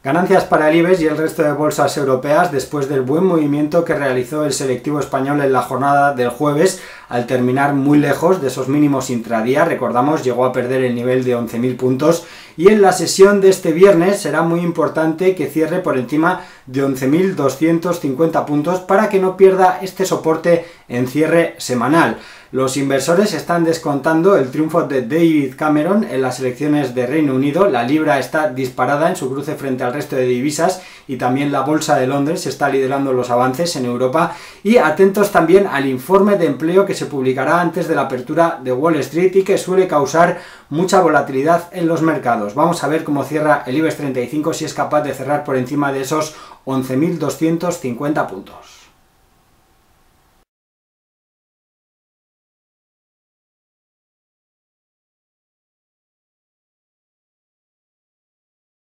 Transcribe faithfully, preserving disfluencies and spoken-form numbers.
Ganancias para el IBEX y el resto de bolsas europeas después del buen movimiento que realizó el selectivo español en la jornada del jueves, al terminar muy lejos de esos mínimos intradía. Recordamos, llegó a perder el nivel de once mil puntos, y en la sesión de este viernes será muy importante que cierre por encima de once mil doscientos cincuenta puntos para que no pierda este soporte en cierre semanal. Los inversores están descontando el triunfo de David Cameron en las elecciones de Reino Unido. La libra está disparada en su cruce frente al resto de divisas y también la bolsa de Londres está liderando los avances en Europa. Y atentos también al informe de empleo que se publicará antes de la apertura de Wall Street y que suele causar mucha volatilidad en los mercados. Vamos a ver cómo cierra el IBEX treinta y cinco, si es capaz de cerrar por encima de esos once mil doscientos cincuenta puntos.